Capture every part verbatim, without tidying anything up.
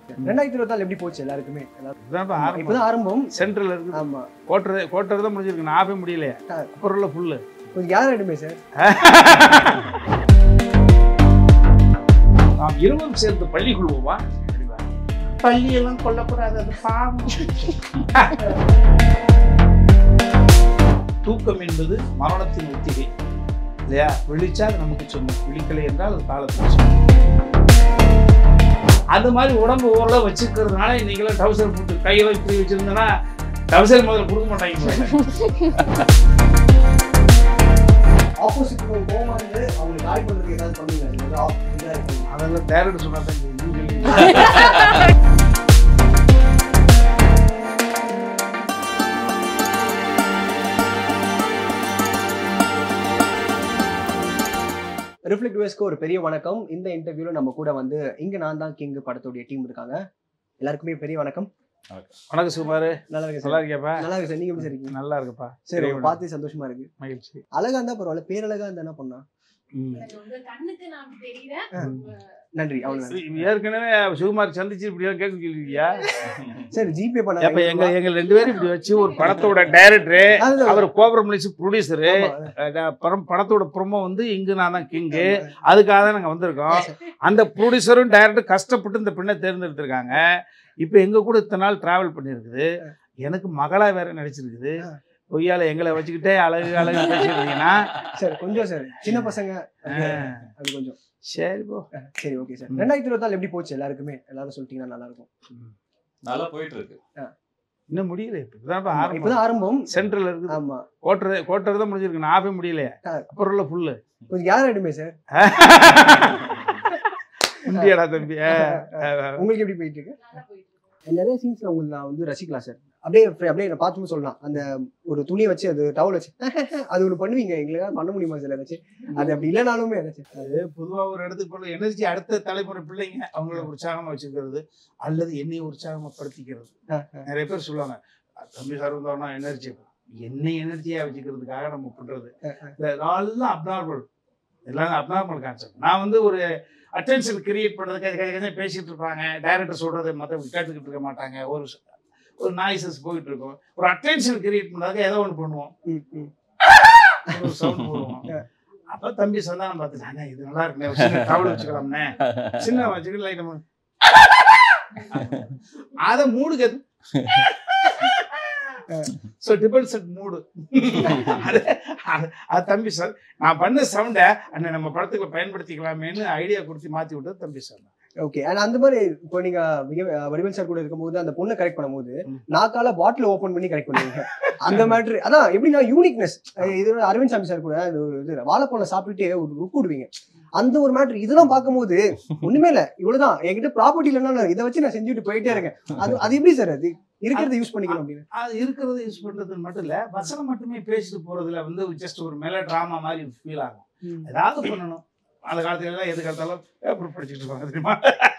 ரெண்டாயிரத்தி இருபத்தி நாலு எப்படி போச்சு எல்லாருக்குமே? இப்பதான் ஆரம்பம். சென்ட்ரல் இருக்கு. ஆமா. கோட்டர் கோட்டர் தான் முடிஞ்சிருக்கு. நான் ஆஃபே முடியலையே. அப்புறம் ஃபுல்லு. கொஞ்சம் யாரும் எடுமே சார். நாம் இருவரும் சேர்ந்து பள்ளி கொள்வோமா? பள்ளியெல்லாம் கொல்லக்கூடாது, அது பாவம். தூக்கம் என்பது மரணத்தின் ஒத்திகை இல்லையா? விழிச்சா அது நமக்கு சொன்னோம், விழிக்கலை என்றால் அது காலத்தில் சொன்னோம். அது மாதிரி உடம்பு ஓரளவு வச்சுக்கிறதுனால இன்னைக்கெல்லாம் டவுசர் போட்டு கையெல்லாம் இப்படி வச்சிருந்தேன்னா டவுசர் முதல்ல கொடுக்க மாட்டாங்க. ஆப்போசிட் போகும்போது அவங்களுக்கு கால் பண்ணுறதுக்கு ஏதாவது பண்ணுவீங்க? அதெல்லாம் டேரக்டர் சொன்னா தான் தெரியும். ரிஃப்ளெக்ட் வியூவர்ஸ்க்கு ஒரு பெரிய வணக்கம். இந்த இன்டர்வியூல நம்ம கூட வந்து இங்க நான் தான் கிங் படத்துடைய டீம் இருக்காங்க. எல்லாருக்குமே பெரிய வணக்கம். வணக்கம் சுமார். நல்லா இருக்கு. நல்லா இருக்கியாப்பா? நல்லா இருக்கு சார். நீங்க எப்படி இருக்கீங்க? நல்லா இருக்குப்பா. சரி, பார்த்து சந்தோஷமா இருக்கு. மகிழ்ச்சி. அழகா இருந்தா பரவாயில்ல, பேரழகா இருந்தா என்ன பண்ணா? நன்றி. அவ்வளவு. ஏற்கனவே சுகுமார் சந்திச்சு இப்படியா கேட்க சொல்லிருக்கியா? சரி, ஜிபே பண்ண. அப்ப எங்க எங்க ரெண்டு பேரும் இப்படி வச்சு ஒரு படத்தோட டைரக்டர், அவர் கோபுரம் ப்ரொடியூசரு, படத்தோட ப்ரொமோ வந்து இங்கு நான் தான் கிங்கு, அதுக்காக தான் நாங்க வந்திருக்கோம். அந்த ப்ரொடியூசரும் டைரக்டர் கஷ்டப்பட்டு இந்த பெண்ணை தேர்ந்தெடுத்திருக்காங்க. இப்ப எங்க கூட இத்தனை நாள் டிராவல் பண்ணிருக்குது. எனக்கு மகளா வேற நடிச்சிருக்குது. பொய்யால எங்களை வச்சுக்கிட்டே அழகு அழகு பேசிருக்கீங்கன்னா சரி கொஞ்சம் சார் சின்ன பசங்க அது கொஞ்சம் சரி போ. சரி, ஓகே சார். ரெண்டாயிரத்தி இருபத்தி நாலு எப்படி போச்சு எல்லாருக்குமே? எல்லாரும் சொல்லிட்டீங்கன்னா நல்லா இருக்கும். நல்லா போயிட்டு இருக்கு. இன்னும் முடியல. இப்பதான் இப்பதான் ஆரம்பம். சென்ட்ரல் இருக்கு. ஆமா. கோட்டர் கோட்டர் தான் முடிஞ்சிருக்கு. நான் ஆஃபே முடியலையே. அப்புறம் ஃபுல்லு. கொஞ்சம் யாரும் எடுமே சார். இந்தியாடா தம்பி. உங்களுக்கு எப்படி போயிட்டு இருக்கு? நிறைய சீன்ஸ்ல உங்களுக்கு நான் வந்து ரசிக்கலாம் சார். அப்படியே அப்படியே நான் பார்த்துன்னு சொல்லலாம். அந்த ஒரு துணியை வச்சு அது டவல் வச்சு அது ஒன்று பண்ணுவீங்க. எங்களுக்கு பண்ண முடியுமா சார் ஏதாச்சும்? அது அப்படி இல்லைனாலுமே ஏதாச்சும் அது பொதுவாக ஒரு இடத்துக்கு போல எனர்ஜி அடுத்த தலைமுறை பிள்ளைங்க அவங்கள உற்சாகமா வச்சுக்கிறது அல்லது என்னையை உற்சாகமா படுத்திக்கிறது. நிறைய பேர் சொல்லுவாங்க, தம்பி சார் வந்தோம்னா எனர்ஜி, என்னை எனர்ஜியா வச்சுக்கிறதுக்காக நம்ம பண்றது எல்லாம் அப்நார்மல், எல்லாரும் அப்நார்மல் கான்செப்ட். நான் வந்து ஒரு அட்டென்ஷன் கிரியேட் பண்ணுறதுக்கு பேசிட்டு இருப்பாங்க. டைரக்டர் சொல்றது மற்றவங்க கேட்டுக்கிட்டு இருக்க மாட்டாங்க. ஒரு ஒரு நாய்ஸஸ் போயிட்டு இருக்கும். ஒரு அட்டென்ஷன் கிரியேட் பண்ணுறதுக்கு ஏதோ ஒன்று பண்ணுவோம், ஒரு சவுண்ட் போடுவோம். அப்போ தம்பி சந்தானம் பார்த்துட்டானே இது நல்லா இருக்குண்ணே, சின்ன டவல் வச்சுக்கலாம்னே, சின்ன வச்சுக்கிட்டு லைட் அதை மூடுக்கு ஸோ டிபெண்ட்ஸ் அட் மூடு. அது தம்பி சார் நான் பண்ண சவுண்டை அண்ணன் நம்ம படத்துக்கு பயன்படுத்திக்கலாமேன்னு ஐடியா கொடுத்து மாற்றி விட்டது தம்பி சார். ஓகே. அண்ட் அந்த மாதிரி இப்போ நீங்க வடிவேல் சார் கூட இருக்கும்போது அந்த பொண்ணை கரெக்ட் பண்ணும்போது நாக்கால பாட்டில் ஓப்பன் பண்ணி கரெக்ட் பண்ணுவீங்க. அந்த மேட்ரு அதான் எப்படின்னா யூனிக்னஸ். இது அரவிந்த் சாமி சார் கூட இது வாழைப்பழம் சாப்பிட்டுட்டே ஒரு லுக் விடுவீங்க. அந்த ஒரு மேட்ரு இதெல்லாம் பார்க்கும்போது ஒண்ணுமே இல்லை, இவ்வளவுதான் என்கிட்ட ப்ராப்பர்ட்டி இல்லைன்னா இதை வச்சு நான் செஞ்சுட்டு போயிட்டே இருக்கேன். அது அது எப்படி சார் அது இருக்கிறத யூஸ் பண்ணிக்கணும் அப்படின்னு? அது இருக்கிறத யூஸ் பண்றது மட்டும் இல்ல, வசனம் மட்டுமே பேசிட்டு போறதுல வந்து ஜஸ்ட் ஒரு மெலோ டிராமா மாதிரி ஃபீல் ஆகும். ஏதாவது பண்ணணும். அந்த காலத்துல எல்லாம் எது காலத்தாலும் பேப்பர் படிச்சுட்டு இருப்பாங்க தெரியுமா?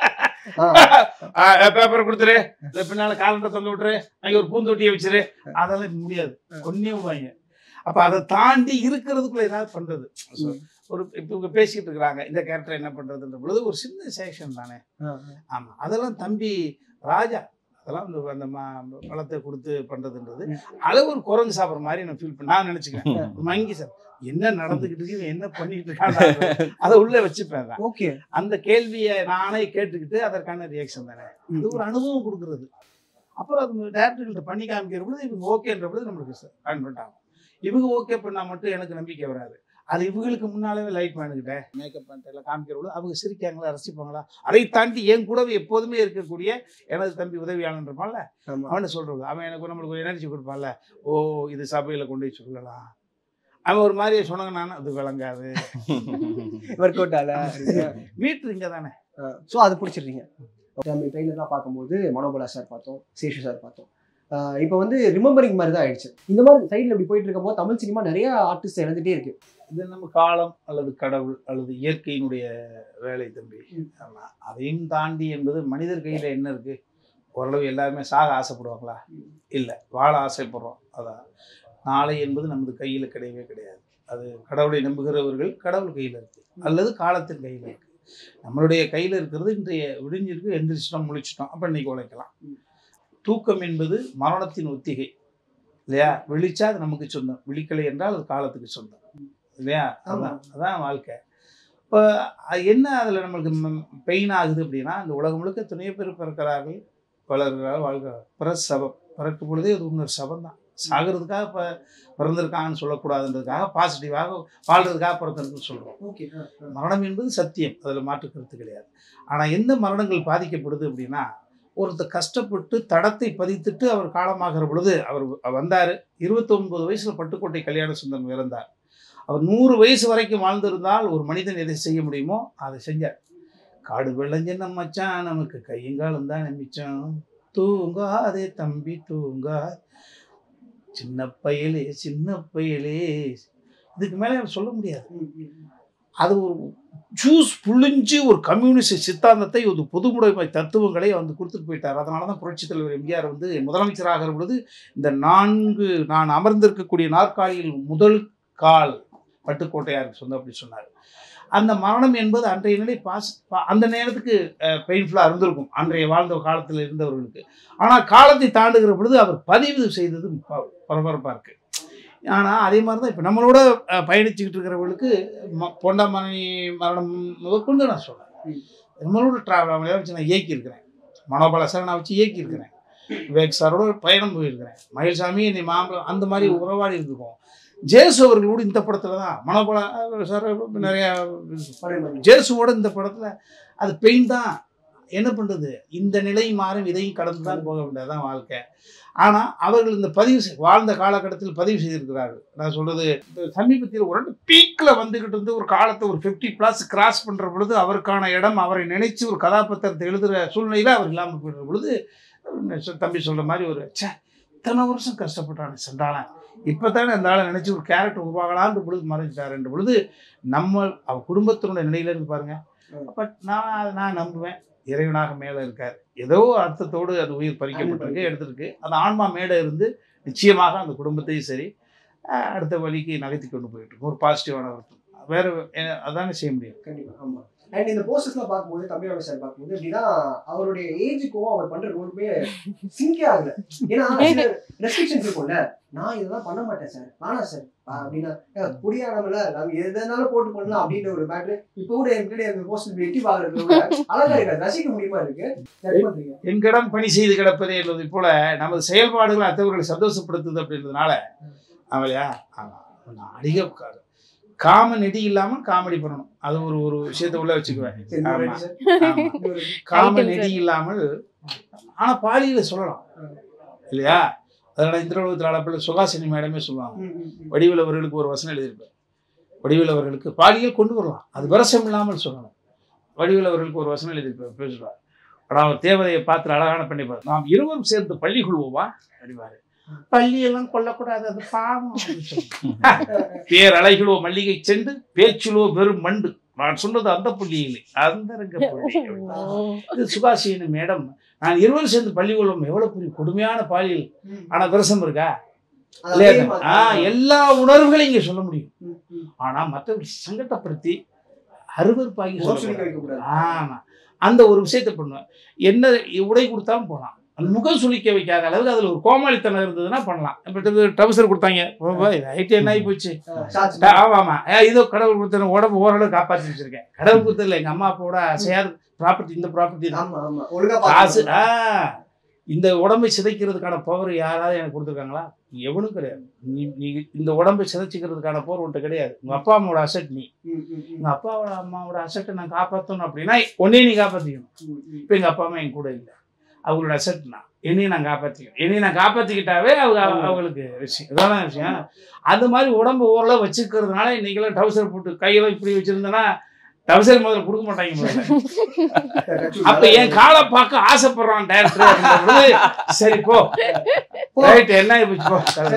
பேப்பரை கொடுத்துரு, பின்னால காலண்டர் தொங்க விட்டுரு, அங்கே ஒரு பூந்தொட்டியை வச்சிரு, அதெல்லாம் முடியாது, கொன்னே விடுவாங்க. அப்ப அதை தாண்டி இருக்கிறதுக்குள்ள ஏதாவது பண்றது. ஒரு இப்ப இவங்க பேசிட்டு இருக்கிறாங்க, இந்த கேரக்டர் என்ன பண்றதுன்ற பொழுது ஒரு சின்ன செக்ஷன் தானே. ஆமா, அதெல்லாம் தம்பி ராஜா அதெல்லாம் வந்து அந்த பழத்தை கொடுத்து பண்றதுன்றது அளவு ஒரு குரங்கு சாப்பிட்ற மாதிரி நான் ஃபீல் பண்ண நான் நினைச்சுக்கிறேன். மங்கி சார் என்ன நடந்துகிட்டு இருக்கு, என்ன பண்ணிட்டு இருக்காங்க, அதை உள்ள வச்சுப்பேன். ஓகே. அந்த கேள்வியை நானே கேட்டுக்கிட்டு அதற்கான ரியாக்ஷன் தானே, இது ஒரு அனுபவம் கொடுக்குறது. அப்புறம் அது டேரக்டர்கள்ட்ட பண்ணி காமிக்கிற பொழுது இவங்க ஓகேன்ற பொழுது நம்மளுக்கு கான்ஃபிடன்ட் ஆகும். இவங்க ஓகே பண்ணா மட்டும் எனக்கு நம்பிக்கை வராது. அது இவங்களுக்கு முன்னாலே லைட் மேனுக்கிட்ட மேக்கப் பண்ணிட்டு எல்லாம் காமிக்கிற பொழுது அவங்க சிரிக்காங்களா, ரசிப்பாங்களா, அதை தாண்டி என் கூடவே எப்போதுமே இருக்கக்கூடிய எனது தம்பி உதவியாளன் இருப்பான்ல, அவனை சொல்றது அவன் எனக்கு நம்மளுக்கு ஒரு எனர்ஜி கொடுப்பான்ல, ஓ இது சபையில கொண்டு போய் சொல்லலாம். அவன் ஒரு மாதிரியே சொன்னாங்க, நானும் அது விளங்காது ஒர்க் அவுட் ஆல மீட்ரு இங்கே தானே. ஸோ அது பிடிச்சிருக்கீங்க. நம்ம ட்ரெயிலர்லாம் பார்க்கும்போது மனோபலா சார் பார்த்தோம், சேஷு சார் பார்த்தோம். இப்போ வந்து ரிமெம்பரிங் மாதிரி தான் ஆயிடுச்சு. இந்த மாதிரி சைடில் இப்படி போயிட்டு இருக்கும்போது தமிழ் சினிமா நிறைய ஆர்டிஸ்ட் இழந்துட்டே இருக்கு. இது நம்ம காலம் அல்லது கடவுள் அல்லது இயற்கையினுடைய வேலை தம்பி. ஆமாம், அதையும் தாண்டி என்பது மனிதர் கையில் என்ன இருக்கு? ஓரளவு எல்லாருமே சாக ஆசைப்படுவாங்களா? இல்லை, வாழ ஆசைப்படுறோம். அதான் நாளை என்பது நமது கையில் கிடையவே கிடையாது. அது கடவுளை நம்புகிறவர்கள் கடவுள் கையில் இருக்கு அல்லது காலத்தின் கையில் இருக்கு. நம்மளுடைய கையில் இருக்கிறது இன்றைய விடிஞ்சிருக்கு, எந்திரிச்சிட்டோம், முழிச்சிட்டோம், அப்போ இன்னைக்கு உழைக்கலாம். தூக்கம் என்பது மரணத்தின் ஒத்திகை இல்லையா? விழிச்சா அது நமக்கு சொந்தம், விழிக்கலை என்றால் அது காலத்துக்கு சொந்தம் இல்லையா? அதான் அதான் வாழ்க்கை. இப்போ என்ன அதில் நம்மளுக்கு பெயின் ஆகுது அப்படின்னா, அந்த உலகம் முழுக்க துணைய பேர் பிறக்கிறார்கள், வளர்கிறார்கள், வாழ்கிறார்கள். பிரசவம் பிறக்கும் பொழுதே அது இன்னொரு சபம் தான். சாகிறதுக்காக இப்போ பிறந்திருக்காங்கன்னு சொல்லக்கூடாதுன்றதுக்காக பாசிட்டிவாக வாழ்றதுக்காக பிறந்திருக்குன்னு சொல்கிறோம். மரணம் என்பது சத்தியம், அதில் மாற்று கருத்து கிடையாது. ஆனால் எந்த மரணங்கள் பாதிக்கப்படுது அப்படின்னா, ஒருத்தர் கஷ்டப்பட்டு தடத்தை பதித்துட்டு அவர் காலமாகிற பொழுது அவர் வந்தார். இருபத்தி ஒன்பது வயசில் பட்டுக்கோட்டை கல்யாண சுந்தரம் இறந்தார். அவர் நூறு வயசு வரைக்கும் வாழ்ந்திருந்தால் ஒரு மனிதன் எதை செய்ய முடியுமோ அதை செஞ்சார். காடு வெள்ளஞ்சன் நம்ம மச்சான், நமக்கு கையங்காலம் தான் நம்பிச்சோம், தூங்கா அதே தம்பி தூங்கா, சின்ன பயலே சின்ன பயலே, இதுக்கு மேலே சொல்ல முடியாது. அது ஒரு ஜூஸ் புழிஞ்சு ஒரு கம்யூனிஸ்ட் சித்தாந்தத்தை, ஒரு பொதுமுடைமை தத்துவங்களை வந்து கொடுத்துட்டு போயிட்டார். அதனால தான் புரட்சித் தலைவர் எம்ஜிஆர் வந்து முதலமைச்சராகிற பொழுது இந்த நான்கு நான் அமர்ந்திருக்கக்கூடிய நாற்காலியில் முதல் கால் பட்டுக்கோட்டையாருக்கு சொந்தம் அப்படி சொன்னார். அந்த மரணம் என்பது அன்றைய நிலை பாஸ் அந்த நேரத்துக்கு பெயின்ஃபுல்லாக இருந்திருக்கும் அன்றைய வாழ்ந்த காலத்தில் இருந்தவர்களுக்கு. ஆனால் காலத்தை தாண்டுகிற பொழுது அவர் பதிவு செய்தது பரபரப்பாக இருக்குது. ஆனால் அதே மாதிரி தான் இப்போ நம்மளோட பயணிச்சுக்கிட்டு இருக்கிறவங்களுக்கு பொண்டாமணி மரணம் முதற்கொண்டு நான் சொல்கிறேன். நம்மளோட ட்ராவல் அவங்கள வச்சு நான் இயக்கியிருக்கிறேன், மனோபல சார் நான் வச்சு இயக்கியிருக்கிறேன், விவேக் சாரோட பயணம் போயிருக்கிறேன், மயில்சாமி என்னை மாம்பழம் அந்த மாதிரி உறவாடி இருந்துருக்கோம். ஜேசு அவர்களோடு இந்த படத்தில் தான் மனோபல சார் நிறையா, ஜேசுவோட இந்த படத்தில் அது பெயின் தான். என்ன பண்ணுறது, இந்த நிலை மாறும், இதையும் கடந்து தான் போக வேண்டியதான் வாழ்க்கை. ஆனால் அவர்கள் இந்த பதிவு வாழ்ந்த காலகட்டத்தில் பதிவு செய்திருக்கிறார்கள். நான் சொல்கிறது, சமீபத்தில் ஒரு பீக்கில் வந்துக்கிட்டு இருந்து ஒரு காலத்தை ஒரு ஃபிஃப்டி ப்ளஸ் கிராஸ் பண்ணுற பொழுது அவருக்கான இடம், அவரை நினைச்சு ஒரு கதாபாத்திரத்தை எழுதுகிற சூழ்நிலையில் அவர் இல்லாமல் போயிடுற பொழுது தம்பி சொல்கிற மாதிரி ஒரு சே இத்தனை வருஷம் கஷ்டப்பட்டான சண்டாளன், இப்போ தானே அந்த ஆளை நினச்சி ஒரு கேரக்டர் உருவாகலான்ற பொழுது மறைஞ்சிட்டாருன்ற பொழுது நம்ம அவர் குடும்பத்தினுடைய நிலையிலேருந்து பாருங்கள். பட் நான் நான் நம்புவேன் இறைவனாக மேலே இருக்கார், ஏதோ அர்த்தத்தோடு அது உயிர் பறிக்கப்பட்டிருக்கு, எடுத்துருக்கு. அந்த ஆன்மா மேலே இருந்து நிச்சயமாக அந்த குடும்பத்தையும் சரி அடுத்த வழிக்கு நகர்த்தி கொண்டு போயிட்டு இருக்கும். ஒரு பாசிட்டிவான அர்த்தம் வேறு அதானே செய்ய முடியும். கண்டிப்பாக ஆமாம். அண்ட் இந்த போஸ்டர்ஸ்லாம் பார்க்கும்போது தம்பிராம சார் பார்க்கும்போது எப்படின்னா அவருடைய ஏஜுக்கும் அவர் பண்ற ரோலுமே சிங்கே ஆகல. ஏன்னா ரெஸ்ட்ரிக்ஷன்ஸ் இருக்கும்ல, நான் இதெல்லாம் பண்ண மாட்டேன் சார், வேணாம் சார் அப்படின்னா குடியானவங்கள நாங்கள் எதனாலும் போட்டு பண்ணலாம் அப்படின்ற ஒரு மேட்ரு இப்போ கூட என்கிட்ட அந்த போஸ்டர் வெட்டி பார்க்கறது அழகா இருக்காது, ரசிக்க முடியுமா இருக்கு. எங்கிடம் பணி செய்து கிடப்பதே என்பது போல நமது செயல்பாடுகள் மற்றவர்களை சந்தோஷப்படுத்துது அப்படின்றதுனால அவளையா அதிக காம நெடி இல்லாம காமெடி பண்ணணும், அது ஒரு ஒரு விஷயத்த உள்ள வச்சுக்குவேன். காம நெடி இல்லாமல் ஆனா பாலியில சொல்லலாம் இல்லையா? அதனால இந்த உலகத்தில் அளப்பில் சுகாசினி மேடமே சொல்லுவாங்க, வடிவில் அவர்களுக்கு ஒரு வசனம் எழுதியிருப்பார், வடிவில் அவர்களுக்கு பாலியல் கொண்டு வரலாம், அது விரசம் இல்லாமல் சொல்லணும். வடிவில் அவர்களுக்கு ஒரு வசனம் எழுதியிருப்பார், பேசுவார், ஆனால் அவர் தேவதையை பார்த்து அழகான பண்ணிப்பார், நாம் இருவரும் சேர்ந்து பள்ளி கொள்வோமா அப்படிவாரு. பள்ளியெல்லாம் கொல்லக்கூடாது, அது பாவம். பேர் அலைகளோ மல்லிகை சென்று பேச்சிலோ வெறும் மண்டு, நான் சொன்னது அந்த புள்ளியிலே அந்த இது சுகாசினி மேடம். நான் இருவரும் சேர்ந்து பள்ளி கொள்வோம், எவ்வளவு பெரிய கொடுமையான பாலியல், ஆனா விரசம் இருக்கா இல்லையா? ஆஹ் எல்லா உணர்வுகளையும் இங்க சொல்ல முடியும். ஆனா மற்றவர்கள் சங்கடப்படுத்தி அருவருப்பாகி சொல்ல ஆமா அந்த ஒரு விஷயத்த பண்ணுவேன். என்ன உடை கொடுத்தாலும் போலாம், அந்த முகம் சுளிக்க வைக்காத அளவுக்கு அதில் ஒரு கோமாளித்தனம் இருந்ததுன்னா பண்ணலாம். இப்போ ட்ரவுசர் கொடுத்தாங்க, ஹைட்டு என்ன ஆகி போச்சு, ஆமாம் ஆமாம் இதோ கடவுள் கொடுத்த உடம்பு ஓரளவு காப்பாற்றி வச்சிருக்கேன். கடவுள் கொடுத்ததில்ல, எங்கள் அம்மா அப்பாவோட அசையாத ப்ராப்பர்ட்டி இந்த ப்ராப்பர்ட்டி தான் காசு. ஆ இந்த உடம்பை சிதைக்கிறதுக்கான பவர் யாராவது எனக்கு கொடுத்துருக்காங்களா? எவனும் கிடையாது. நீ நீ இந்த உடம்பை சிதைச்சிக்கிறதுக்கான பவர் உன்ட்ட கிடையாது. உங்கள் அப்பா அம்மாவோட அசட் நீ, உங்கள் அப்பாவோட அம்மாவோட அசட்டை நான் காப்பாற்றணும் அப்படின்னா ஒன்னே நீ காப்பாற்றிக்கணும். இப்போ எங்கள் அப்பா அம்மா என் கூட இல்லை, அவங்களோட அசட்னா என்னையும் நான் காப்பாற்றிக்கணும். என்னையும் நான் காப்பாற்றிக்கிட்டாவே அவங்க அவங்களுக்கு விஷயம் இதான விஷயம். அது மாதிரி உடம்பு ஓரளவு வச்சுக்கிறதுனால இன்னைக்கெல்லாம் டவுசர் போட்டு கையெல்லாம் இப்படி வச்சுருந்தேன்னா டவுசர் முதல்ல கொடுக்க மாட்டாங்க முதல்ல. அப்போ என் காலை பார்க்க ஆசைப்படுறான் டேரக்டர், சரி போ ரைட் என்ன போ.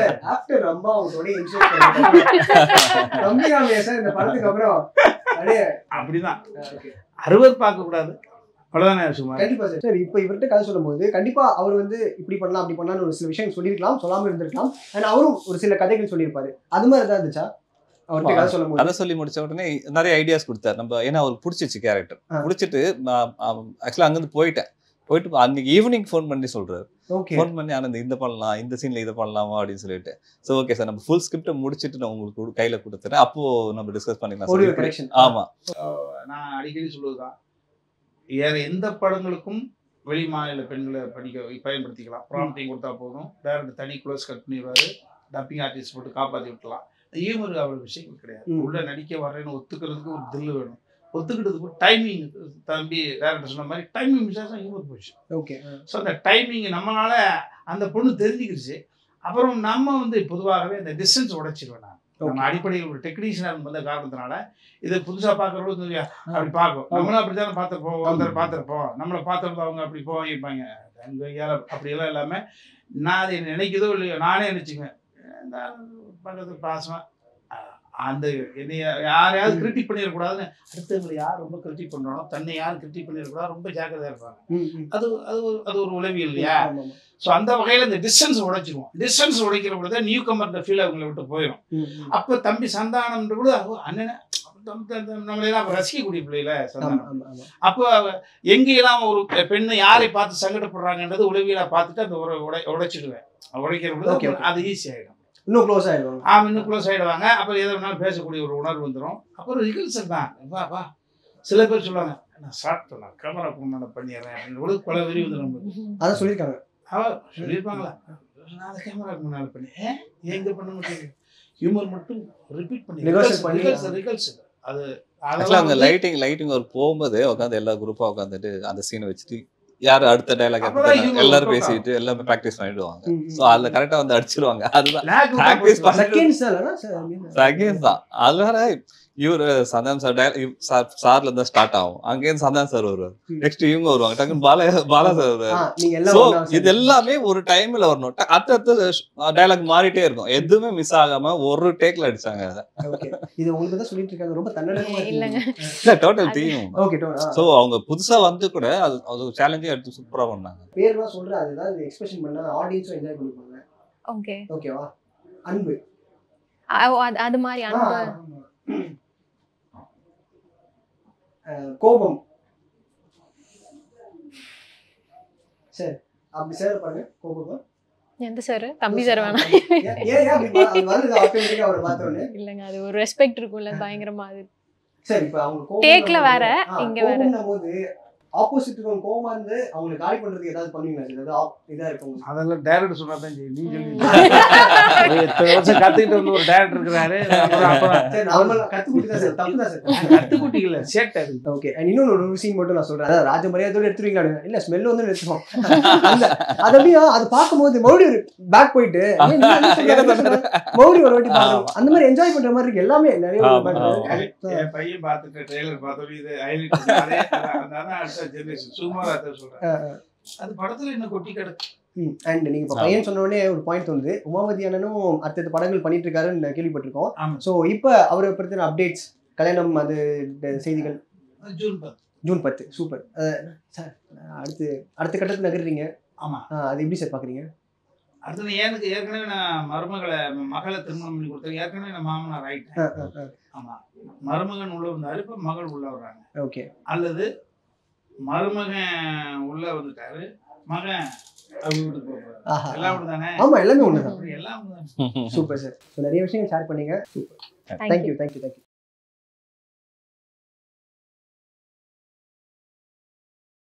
அப்படிதான் அறுவர் பார்க்க கூடாது, கண்டிப்பா சார். இப்ப இவர்கிட்ட கதை சொல்லும் போது கண்டிப்பா அவர் வந்து இப்படி பண்ணலாம் அப்படி பண்ணலாம்னு ஒரு சில விஷயம் சொல்லியிருக்கலாம், சொல்லாம இருந்திருக்கலாம். ஆனா அவரும் ஒரு சில கதைகள் சொல்லியிருப்பாரு, அது மாதிரி தான் இருந்துச்சா? அவர்கிட்ட கதை சொல்லும்போது அதை சொல்லி முடிச்ச உடனே நிறைய ஐடியாஸ் கொடுத்தாரு. நம்ம ஏன்னா அவருக்கு பிடிச்சிச்சு கேரக்டர், ஆ. பிடிச்சிட்டு ஆக்சுவலா அங்கிருந்து போயிட்டேன். போயிட்டு அன்னைக்கு ஈவினிங் ஃபோன் பண்ணி சொல்றாரு. ஓகே ஃபோன் பண்ணி ஆனந்த் இந்த பண்ணலாம், இந்த சீன்ல இதை பண்ணலாமா அப்படின்னு சொல்லிட்டு, ஸோ ஓகே சார் நம்ம ஃபுல் ஸ்கிரிப்டை முடிச்சுட்டு நான் உங்களுக்கு கொடு- கையில கொடுத்துறேன், அப்போ நம்ம டிஸ்கஸ் பண்ணிக்கலாம் ஒரு சொல்லி. கரெக்ஷன். ஆமா நான் அடிக்கடி சொல்லுவதுதான், வேற எந்த படங்களுக்கும் வெளி மாநில பெண்களை படிக்க பயன்படுத்திக்கலாம். ப்ராம்ப்டிங் கொடுத்தா போதும், டேரக்டர் தனி க்ளோஸ் கட் பண்ணிடுவாரு, டப்பிங் ஆர்டிஸ்ட் போட்டு காப்பாற்றி விட்டுலாம். ஈவருக்கு அவ்வளோ விஷயங்கள் கிடையாது. உள்ள நடிக்க வர்றேன்னு ஒத்துக்கிறதுக்கு ஒரு தில்லு வேணும், ஒத்துக்கிட்டதுக்கு ஒரு டைமிங். தம்பி டேரக்டர் சொன்ன மாதிரி டைமிங் மிஸ் ஆச்சா ஈவர் போச்சு. ஓகே ஸோ அந்த டைமிங் நம்மளால அந்த பொண்ணு தெரிஞ்சுக்கிடுச்சு. அப்புறம் நம்ம வந்து பொதுவாகவே இந்த டிஸ்டன்ஸ் உடைச்சிடுவேன் நான். நம்ம அடிப்படையில் ஒரு டெக்னீஷியனாக வந்த காரணத்தினால இதை புதுசாக பார்க்குறவங்க அப்படி பார்க்கும். நம்மளும் அப்படி தானே பார்த்துருப்போம், ஒருத்தர் பார்த்துருப்போம், நம்மளை பார்த்துருப்போம், அவங்க அப்படி போவாங்க அங்கே ஏழை அப்படியெல்லாம் இல்லாமல் நான் அதை நினைக்கிறதோ இல்லையோ நானே நினச்சிக்குவேன். பக்கத்து பாசமாக அந்த என்னை யாரையாவது கிரிட்டிக் பண்ணிடக்கூடாதுன்னு, அடுத்தவங்களை யார் ரொம்ப கிரிட்டிக் பண்ணுறானோ தன்னை யார் கிரிட்டிக் பண்ணிடக்கூடாது, ரொம்ப ஜாக்கிரதையாக இருப்பாங்க. அது அது ஒரு அது ஒரு உளவியல் இல்லையா? ஸோ அந்த வகையில் இந்த டிஸ்டன்ஸ் உடைச்சிருவோம். டிஸ்டன்ஸ் உடைக்கிற பொழுது நியூ கமர் இந்த ஃபீல் அவங்களை விட்டு போயிடும். அப்போ தம்பி சந்தானம் கூட அண்ணனை நம்மளெல்லாம் ரசிக்கக்கூடிய பிள்ளைல சந்தானம். அப்போ எங்கெல்லாம் ஒரு பெண்ணை யாரை பார்த்து சங்கடப்படுறாங்கன்றது உளவியலாக பார்த்துட்டு அந்த உரை உடை உடைச்சிடுவேன். உடைக்கிற பொழுது அது ஈஸி ஆகிடும், இன்னும் க்ளோஸ் ஆயிடுவாங்க. ஆமாம், இன்னும் க்ளோஸ் ஆகிடுவாங்க. அப்புறம் எதை வேணாலும் பேசக்கூடிய ஒரு உணர்வு வந்துடும். அப்புறம் ரிகல்சல் தான். வா வா சில பேர் சொல்லுவாங்க, நான் சாப்பிட்டேன், நான் கேமரா நான் பண்ணிடுறேன் அப்படின்னு பல வெறி வந்து நம்மளுக்கு. அதான் சொல்லியிருக்காங்க. அவ சொல்லியிருப்பாங்களா, நான் அதை கேமராக்கு முன்னால் பண்ணி ஏன் எங்கே பண்ண முடியாது, ஹியூமர் மட்டும் ரிப்பீட் பண்ணி ரிகல்சல் ரிகல்சல் அது ஆக்சுவலா அங்க லைட்டிங் லைட்டிங் ஒரு போகும்போது உட்காந்து எல்லா குரூப்பா உட்காந்துட்டு அந்த சீனை வச்சுட்டு யாரு அடுத்த டைலாக் எல்லாரும் பேசிட்டு எல்லாமே பிராக்டிஸ் பண்ணிடுவாங்க. சோ அதுல கரெக்டா வந்து அடிச்சிருவாங்க. அதுதான் பிராக்டிஸ் செகண்ட்ஸ் இல்லனா செகண்ட்ஸ் தான். அது வேற இவரு சந்தானம் சார் சார்ல இருந்தா ஸ்டார்ட் ஆகும், அங்கேருந்து சந்தானம் சார் வருவார், நெக்ஸ்ட் இவங்க வருவாங்க, டக்குன்னு பாலா பாலா சார் வருவார். இது எல்லாமே ஒரு டைம்ல வரணும். அடுத்த டைலாக் மாறிட்டே இருக்கும், எதுவுமே மிஸ் ஆகாம ஒரு டேக்ல அடிச்சாங்க. இது உங்களுக்கு தான் சொல்லிட்டு இருக்காங்க, ரொம்ப தன்னடக்கமா இல்லங்க இல்ல டோட்டல் டீம். ஓகே சோ அவங்க புதுசா வந்து கூட அது அது சேலஞ்சா எடுத்து சூப்பரா பண்ணாங்க. பேர்லாம் சொல்ற அதுதான் எக்ஸ்பிரஷன் பண்ணா ஆடியன்ஸும் என்ஜாய் பண்ணுவாங்க. ஓகே ஓகேவா? அன்பு அது மாதிரி அன்பு, கோபம் சார் அப்படி சார் பாருங்க. கோபம் எந்த சார்? தம்பி சார் வேணாம். ஏன் அப்படி வருது ஆட்டோமேட்டிக்கா அவரை பார்த்தோன்னே? இல்லங்க அது ஒரு ரெஸ்பெக்ட் இருக்கும்ல பயங்கரமா. அது சரி இப்ப அவங்க கோபம் டேக்ல வேற இங்க வேற போது ஆப்போசிட் இருக்கவங்க கோவமா இருந்து அவங்களை காலி பண்றதுக்கு ஏதாவது பண்ணுவீங்களா? ஏதாவது இதா இருக்கும் அதெல்லாம் டைரக்டர் சொன்னா தான் நீ சொல்லி எத்தனை வருஷம் கத்துக்கிட்டு வந்து ஒரு டைரக்டர் இருக்கிறாரு. கத்துக்குட்டி தான் சார், தப்பு தான் சார், கத்துக்குட்டி இல்ல சேட்டை. ஓகே இன்னொன்னு ஒரு சீன் மட்டும் நான் சொல்றேன். அதாவது ராஜ மரியாதையோட எடுத்துருவீங்களா? இல்ல ஸ்மெல் வந்து எடுத்துவோம். அது அப்படியே அது பார்க்கும்போது மறுபடியும் பேக் போயிட்டு மறுபடியும் ஒரு வாட்டி பாருங்க, அந்த மாதிரி என்ஜாய் பண்ற மாதிரி இருக்கு எல்லாமே. நிறைய என் பையன் பார்த்துட்டு ட்ரெய்லர் பார்த்தோம், இது ஹைலைட் ஜெனரேஷன் சுமாரா சொல்றேன். அது படத்துல என்ன கொட்டி கிடக்கு. அண்ட் நீங்க இப்ப பையன் சொன்ன உடனே ஒரு பாயிண்ட் வந்து உமாவதி அண்ணனும் அடுத்த படங்கள் பண்ணிட்டு இருக்காருன்னு கேள்விப்பட்டிருக்கோம். சோ இப்ப அவரை பத்தின அப்டேட்ஸ், கல்யாணம் அது செய்திகள்? ஜூன் பத்து ஜூன் பத்து சூப்பர் சார். அடுத்து அடுத்த கட்டத்துக்கு நகர்றீங்க. ஆமா, அது எப்படி சார் பாக்குறீங்க? அடுத்தது எனக்கு ஏற்கனவே நான் மருமகளை மகளை திருமணம் பண்ணி கொடுத்தேன். ஏற்கனவே நான் மாமனார் ஆயிட்டேன். ஆமா, மருமகன் உள்ள வந்தாரு, இப்ப மகள் உள்ள வர்றாங்க. ஓகே, அல்லது மருமகன் உள்ள வந்துட்டாரு, மகன் வீட்டுக்கு போறாரு. எல்லாம் ஒண்ணுதானே? ஆமா எல்லாமே ஒண்ணுதான், எல்லாம் ஒண்ணுதான். Super sir. நிறைய விஷயங்கள் ஷேர் பண்ணீங்க. Super, thank you thank you thank you.